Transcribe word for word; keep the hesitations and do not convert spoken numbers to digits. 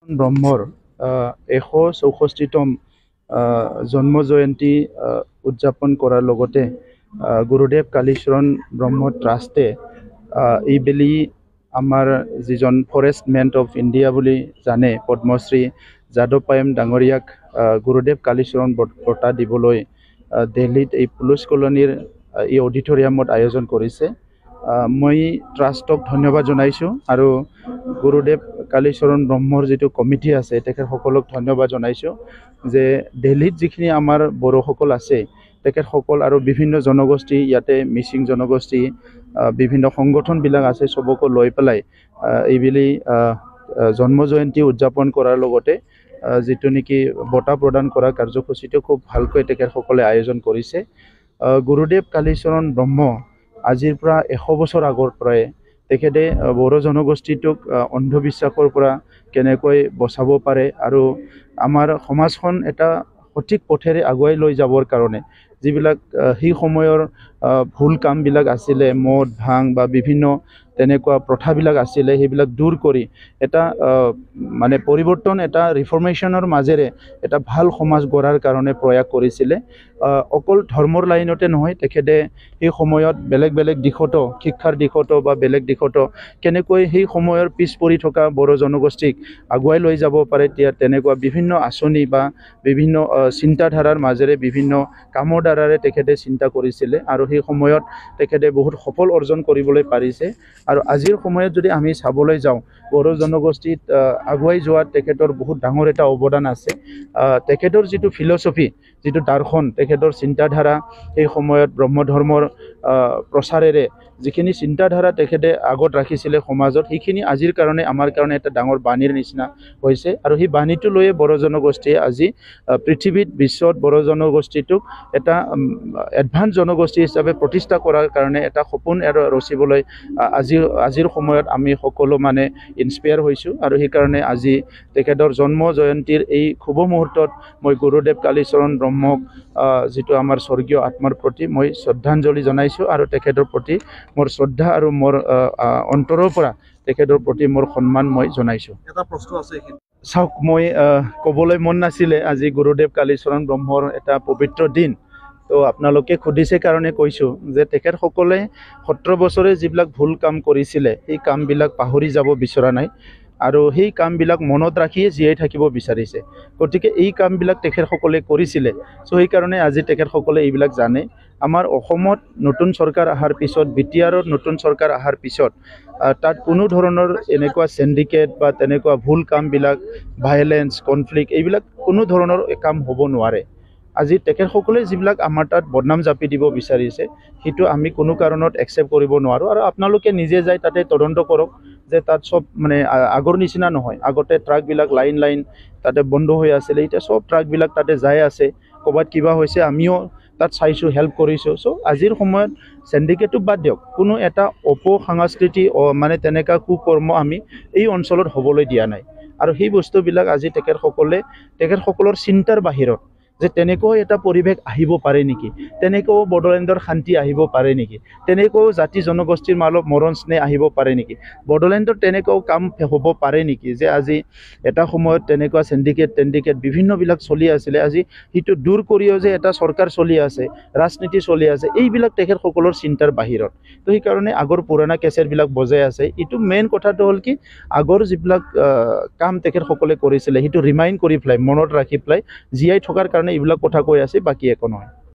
ব্ৰহ্মৰ এশ চৌষষ্ঠিতম জন্ম জয়ন্তী উদযাপন কৰাৰ লগতে গুৰুদেৱ কালীচৰণ ব্ৰহ্ম ট্ৰাষ্টে এইবেলি আমাৰ যিজন ফৰেষ্টমেন অফ ইণ্ডিয়া বুলি জানে পদ্মশ্ৰী যাদৱ পায়েং ডাঙৰীয়াক গুৰুদেৱ কালীচৰণ বঁটা দিবলৈ দিল্লীত এই পুলিচ কলনীৰ এই অডিটৰিয়ামত আয়োজন কৰিছে। মই ট্ৰাষ্টক ধন্যবাদ জনাইছোঁ আৰু গুৰুদেৱ কালীচৰণ ব্ৰহ্মৰ যিটো কমিটি আছে তেখেতসকলক ধন্যবাদ জনাইছোঁ যে দিল্লীত যিখিনি আমাৰ বড়োসকল আছে তেখেতসকল আৰু বিভিন্ন জনগোষ্ঠী ইয়াতে মিচিং জনগোষ্ঠী বিভিন্ন সংগঠনবিলাক আছে সবকো লৈ পেলাই এইবেলি জন্ম জয়ন্তী উদযাপন কৰাৰ লগতে যিটো নেকি বঁটা প্ৰদান কৰা কাৰ্যসূচীটো খুব ভালকৈ তেখেতসকলে আয়োজন কৰিছে। গুৰুদেৱ কালীচৰণ ব্ৰহ্ম আজিৰ পৰা এশ বছৰ আগৰ পৰাই তেখেতে বড়ো জনগোষ্ঠীটোক অন্ধবিশ্বাসৰ পৰা কেনেকৈ বচাব পাৰে আৰু আমাৰ সমাজখন এটা সঠিক পথেৰে আগুৱাই লৈ যাবৰ কাৰণে যিবিলাক সেই সময়ৰ ভুল কামবিলাক আছিলে মদ ভাং বা বিভিন্ন তেনেকুৱা প্ৰথাবিলাক আছিলে সেইবিলাক দূৰ কৰি এটা মানে পৰিৱৰ্তন এটা ৰিফৰ্মেশ্যনৰ মাজেৰে এটা ভাল সমাজ গঢ়াৰ কাৰণে প্ৰয়াস কৰিছিলে। অকল ধৰ্মৰ লাইনতে নহয় তেখেতে সেই সময়ত বেলেগ বেলেগ দিশতো শিক্ষাৰ দিশতো বা বেলেগ দিশতো কেনেকৈ সেই সময়ৰ পিছ পৰি থকা বড়ো জনগোষ্ঠীক আগুৱাই লৈ যাব পাৰে এতিয়া তেনেকুৱা বিভিন্ন আঁচনি বা বিভিন্ন চিন্তাধাৰাৰ মাজেৰে বিভিন্ন কামৰ দ্বাৰাৰে তেখেতে চিন্তা কৰিছিলে আৰু সেই সময়ত তেখেতে বহুত সফল অৰ্জন কৰিবলৈ পাৰিছে। আৰু আজিৰ সময়ত যদি আমি চাবলৈ যাওঁ বড়ো জনগোষ্ঠীত আগুৱাই যোৱাত তেখেতৰ বহুত ডাঙৰ এটা অৱদান আছে। তেখেতৰ যিটো ফিলচফি যিটো দৰ্শন তেখেতৰ চিন্তাধাৰা সেই সময়ত ব্ৰহ্ম ধৰ্মৰ প্ৰচাৰেৰে যিখিনি চিন্তাধাৰা তেখেতে আগত ৰাখিছিলে সমাজত সেইখিনি আজিৰ কাৰণে আমাৰ কাৰণে এটা ডাঙৰ বাণীৰ নিচিনা হৈছে আৰু সেই বাণীটো লৈয়ে বড়ো জনগোষ্ঠীয়ে আজি পৃথিৱীত বিশ্বত বড়ো জনগোষ্ঠীটোক এটা এডভান্স জনগোষ্ঠী হিচাপে প্ৰতিষ্ঠা কৰাৰ কাৰণে এটা সপোন আৰু ৰচিবলৈ আজি আজিৰ সময়ত আমি সকলো মানে ইনস্পায়াৰ হৈছোঁ আৰু সেইকাৰণে আজি তেখেতৰ জন্ম জয়ন্তীৰ এই শুভ মুহূৰ্তত মই গুৰুদেৱ কালীচৰণ ব্ৰহ্মক যিটো আমাৰ স্বৰ্গীয় আত্মাৰ প্ৰতি মই শ্ৰদ্ধাঞ্জলি জনাইছোঁ আৰু তেখেতৰ প্ৰতি মোৰ শ্ৰদ্ধা আৰু মোৰ অন্তৰৰ পৰা তেখেতৰ প্ৰতি মোৰ সন্মান মই জনাইছোঁ। এটা প্ৰশ্ন আছে চাওক মই ক'বলৈ মন নাছিলে আজি গুৰুদেৱ কালীচৰণ ব্ৰহ্মৰ এটা পবিত্ৰ দিন তো আপোনালোকে সুধিছে কাৰণে কৈছোঁ যে তেখেতসকলে সত্তৰ বছৰে যিবিলাক ভুল কাম কৰিছিলে সেই কামবিলাক পাহৰি যাব বিচৰা নাই আৰু সেই কামবিলাক মনত ৰাখিয়ে জীয়াই থাকিব বিচাৰিছে। গতিকে এই কামবিলাক তেখেতসকলে কৰিছিলে চ' সেইকাৰণে আজি তেখেতসকলে এইবিলাক জানে। আমাৰ অসমত নতুন চৰকাৰ অহাৰ পিছত বি টি আৰত নতুন চৰকাৰ অহাৰ পিছত তাত কোনো ধৰণৰ এনেকুৱা চিণ্ডিকেট বা তেনেকুৱা ভুল কামবিলাক ভাইলেন্স কনফ্লিক্ট এইবিলাক কোনো ধৰণৰ কাম হ'ব নোৱাৰে। আজি তেখেতসকলে যিবিলাক আমাৰ তাত বদনাম জাপি দিব বিচাৰিছে সেইটো আমি কোনো কাৰণত একচেপ্ট কৰিব নোৱাৰোঁ আৰু আপোনালোকে নিজে যাই তাতে তদন্ত কৰক যে তাত চব মানে আগৰ নিচিনা নহয়। আগতে ট্ৰাকবিলাক লাইন লাইন তাতে বন্ধ হৈ আছিলে এতিয়া চব ট্ৰাকবিলাক তাতে যাই আছে ক'ৰবাত কিবা হৈছে আমিও তাত চাইছোঁ হেল্প কৰিছোঁ। চ' আজিৰ সময়ত চিণ্ডিকেটটো বাদ দিয়ক কোনো এটা অপসংস্কৃতি মানে তেনেকুৱা কুকৰ্ম আমি এই অঞ্চলত হ'বলৈ দিয়া নাই আৰু সেই বস্তুবিলাক আজি তেখেতসকলে তেখেতসকলৰ চিন্তাৰ বাহিৰত যে তেনেকৈ এটা পৰিৱেশ আহিব পাৰে নেকি, তেনেকৈও বড়োলেণ্ডৰ শান্তি আহিব পাৰে নেকি, তেনেকৈও জাতি জনগোষ্ঠীৰ মাজত মৰণ স্নেহ আহিব পাৰে নেকি, বড়োলেণ্ডৰ তেনেকুৱাও কাম হ'ব পাৰে নেকি যে আজি এটা সময়ত তেনেকুৱা চিণ্ডিকেট টেণ্ডিকেট বিভিন্নবিলাক চলি আছিলে আজি সেইটো দূৰ কৰিও যে এটা চৰকাৰ চলি আছে ৰাজনীতি চলি আছে এইবিলাক তেখেতসকলৰ চিন্তাৰ বাহিৰত। তো সেইকাৰণে আগৰ পুৰণা কেছেটবিলাক বজাই আছে। এইটো মেইন কথাটো হ'ল কি আগৰ যিবিলাক কাম তেখেতসকলে কৰিছিলে সেইটো ৰিমাইণ্ড কৰি পেলাই মনত ৰাখি পেলাই জীয়াই থকাৰ কাৰণে এইবিলাক কথা কৈ আছে বাকী একো নহয়।